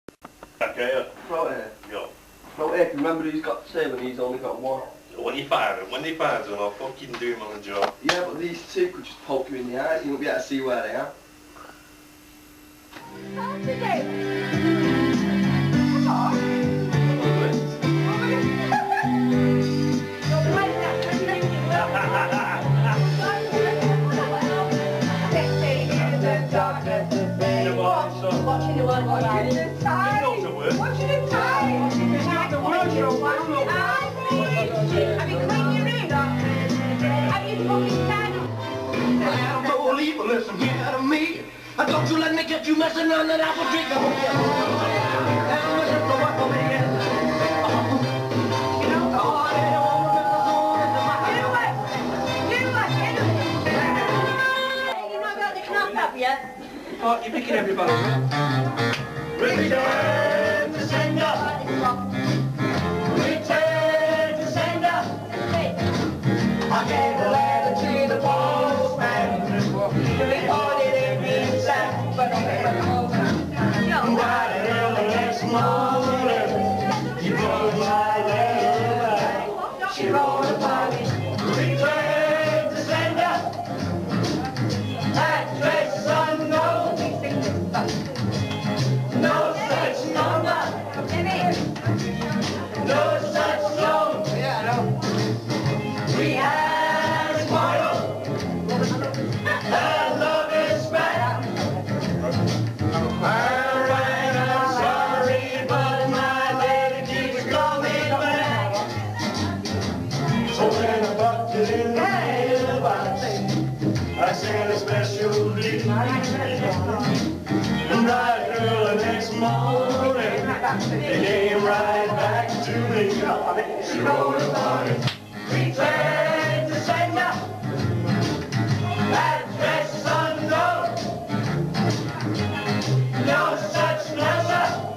Okay, Right here. yeah. Right here, remember he's got two and he's only got one. When he finds them, I'll fucking do him on the job. Yeah, but these two could just poke you in the eye. You won't be able to see where they are. Watching the world like that. Watching the time. Have you cleaned your room? Have you fucking done? Well, no evil, listen here to me. Don't you let me get you messing on that apple tree. You've not got the knot, have you? Oh, you're picking everybody up. Return to sender. Return to sender. I gave a letter to the postman. He reported it inside, but bright and early next morning, he brought my letter back. She wrote upon it. Return to sender. Address unknown. No such number. No such loan. We had a quarrel. Our love is back. Alright, I'm sorry, but my lady keeps coming back. So when I bucked it in the mailbox, I sent a special leaf. And right early next morning, they came right back to me. She wrote upon it. Return to sender. Address unknown. No such number.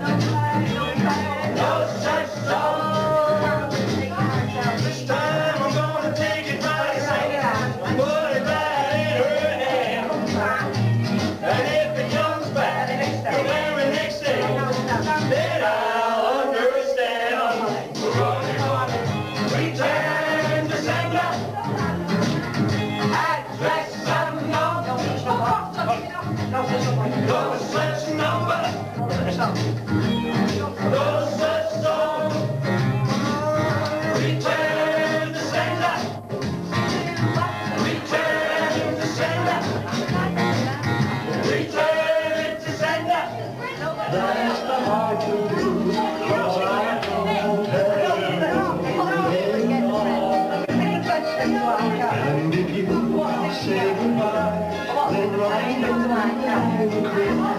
No such song. This time I'm gonna take it right and put it right in her hand. And if it comes back the very next day, then I'll understand. Return to sender. Address unknown. No such number. No such song. Return to sender. Return to sender. Return to sender. That's the hard to do. And if you say goodbye, then write it down in the